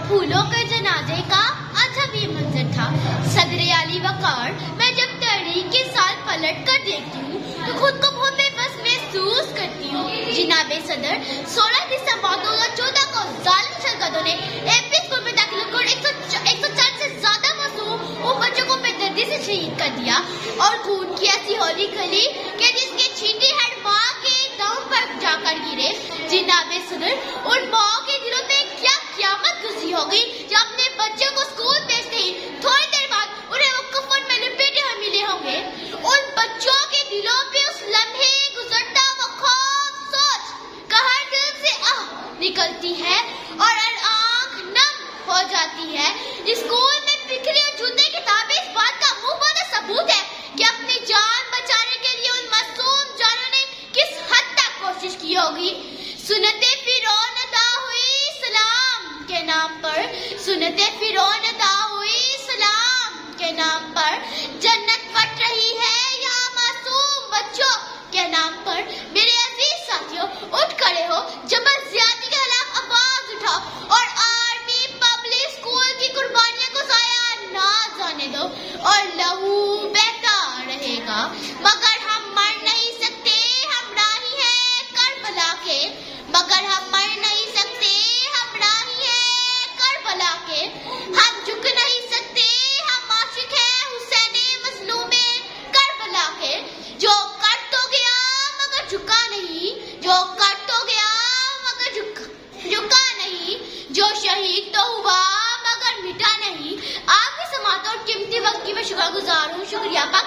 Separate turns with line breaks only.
پھولوں کے جنازے کا عجب یہ منظر تھا۔ صدر علی وقار، میں جب تحریک کے سال پلٹ کر دیکھتی ہوں تو خود کو بہت بے بس محسوس کرتی ہوں۔ جناب صدر، 16 دسمبر 2014 کو ظالم شرکتوں نے MP اسکول میں داخل کر 104 سے زیادہ معصوم اور بچوں کو بے دردی سے شہید کر دیا، اور خون کی ایسی ہولی کھلی کہ جس کے چھینٹے ہر ماں کے دم پر جا کر گرے۔ جناب صدر، ان ماں کے دلوں میں کیا قیامت گزری ہوگی جو اپنے بچوں کو اسکول بھیجتے ہی تھوڑی دیر بعد انہیں وہ کفن میں لپیٹے ہوئے ملے ہوں گے۔ ان بچوں کے دلوں پہ اس لمحے گزرتا وہ خوف سوچ کر ہر دل سے آہ نکلتی ہے اور آنکھ نم ہو جاتی ہے۔ اسکول میں بکھری اور جوتے کتابیں اس بات کا منہ بولا ثبوت ہے کہ اپنی جان بچانے کے لیے ان معصوم جانوں نے کس حد تک کوشش کی ہوگی۔ سنت فرعون ادا ہوئی سلام کے نام پر، سنت فرعون ادا ہوئی سلام کے نام پر، جنت پٹ رہی ہے یہاں معصوم بچوں کے نام پر۔ میرے عزیز ساتھیوں، اٹھ کھڑے ہو، جبر زیادتی کے خلاف آواز اٹھاؤ اور آرمی پبلک اسکول کی قربانیاں کو ضائع نہ جانے دو، اور لہو بہتا رہے گا مگر ہم مر نہیں سکتے، ہم راہی ہیں کربلا کے، مگر ہم مر نہیں سکتے، ہم راہی ہیں کربلا کے، ہم جھک نہیں سکتے، ہم عاشق ہیں حسین مظلوم کربلا کے، جو کٹ تو گیا مگر جھکا نہیں، جو کٹ تو گیا مگر جھکا نہیں، جو شہید تو ہوا مگر مٹا نہیں۔ آپ کی سماعت اور قیمتی وقت کی میں شکر گزار ہوں۔ شکریہ۔